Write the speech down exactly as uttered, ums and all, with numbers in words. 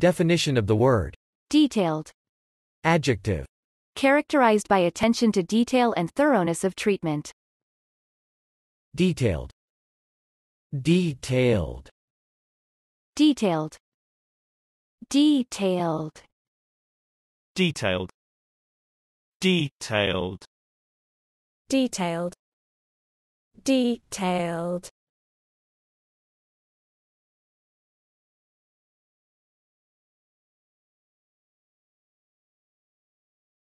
Definition of the word. Detailed. Adjective. Characterized by attention to detail and thoroughness of treatment. Detailed. Detailed. Detailed. Detailed. Detailed. Detailed. Detailed. Detailed.